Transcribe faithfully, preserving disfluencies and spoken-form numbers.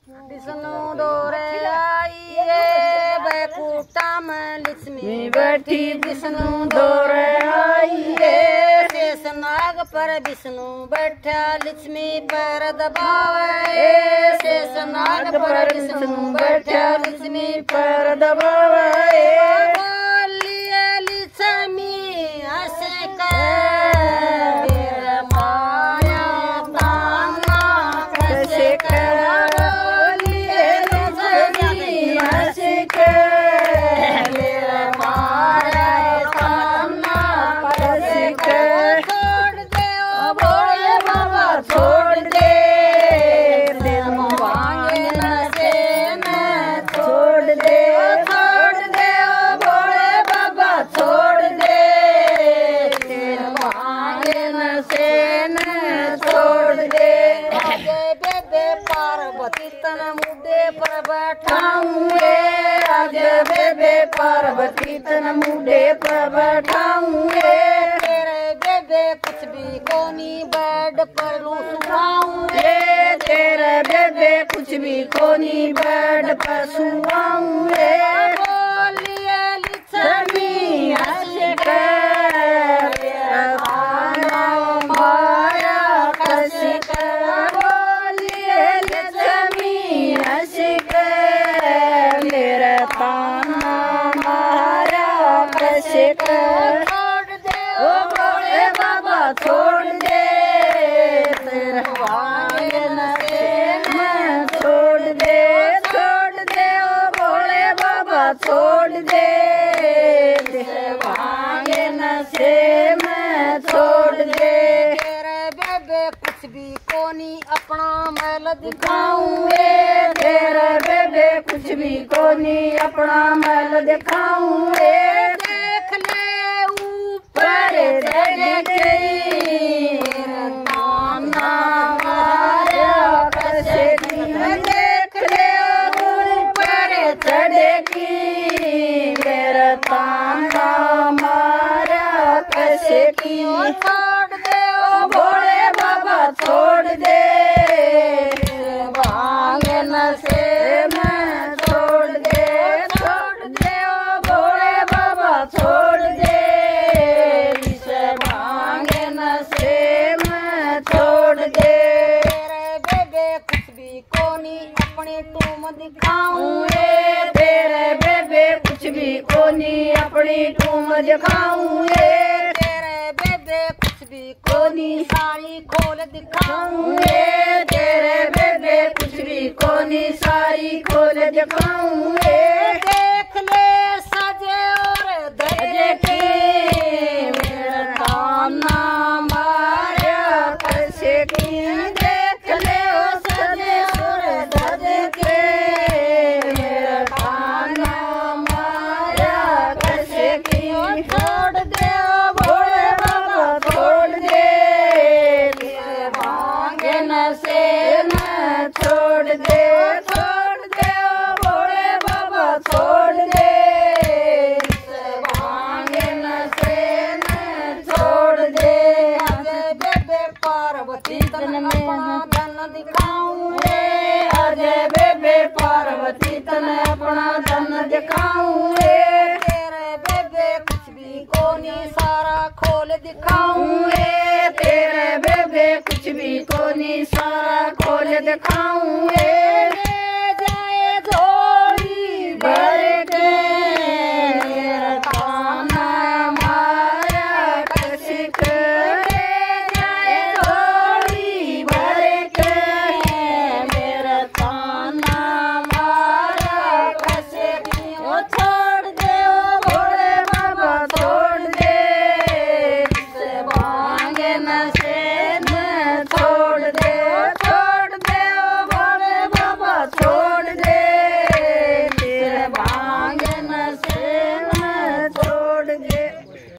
विष्णु दोरे आइए बैकुंठा में लक्ष्मी बैठी। विष्णु दोरे आइए शेषनाग पर विष्णु बैठा लक्ष्मी पर दबावे। शेषनाग पर विष्णु बैठा लक्ष्मी पर दबावे। बोलिए लक्ष्मी हंस कर माया ताना कैसे कर। छोड़ दे फिर मांगे न से मैं छोड़ दे। छोड़ दे ओ भोले बाबा छोड़ दे फिर मांगे न से मैं छोड़ दे। आगे बेबे पार्वती तन मुद्दे पर बैठाऊंगे। आगे बेबे पार्वती तन मुद्दे पर बैठाऊंगे। कुछ भी कोनी बेड पर सुहाऊंगे। तेरे बेबे कुछ भी कोनी बेड पर सुहाऊंगे। बोलिए लक्ष्मी हंस कर माया कस कर। बोलिए लक्ष्मी हंस कर मेरा ताना माया कस कर। छोड़ दे फिर मांगे न से मैं छोड़ दे। छोड़ दे ओ भोले बाबा छोड़ दे फिर मांगे न से मैं छोड़ दे। तेरे बेबे कुछ भी कोनी अपना मैल दिखाऊंगे। तेरे बेबे कुछ भी कोनी अपना मैल दिखाऊंगे। देख ले ऊपर देख देख ले ऊपर चढ़ेगी मेरा ताना मारा कैसे की। छोड़ दे ओ भोले बाबा छोड़ दे मांगे न से मैं छोड़ दे। छोड़ दे ओ भोले बाबा छोड़ दे इसे मांगे न से मैं छोड़ दे। कोनी अपनी टूम दिखाऊंगे। तेरे बेबे कुछ भी कोनी अपनी टूम दिखाऊंगे। तेरे बेबे कुछ भी कोनी साड़ी खोल दिखाऊंगे। तेरे बेबे कुछ भी कोनी साड़ी खोल दिखाऊंगे। देख ले सजे और धजे के मेरा ताना मारा कैसे की। देख ले छोड़ दे ओ भोले बाबा छोड़ दे मांगे न से मैं छोड़ दे। छोड़ दे ओ भोले बाबा छोड़ दे मांगे न से मैं छोड़ दे। आजे बेबे पार्वती तन में धन दिखाऊंगे। आजे बेबे पार्वती तन अपना धन दिखाऊंगे। कोनी सारा खोल दिखाऊंगे। तेरे बेबे कुछ भी कोनी सारा खोल दिखाऊंगे।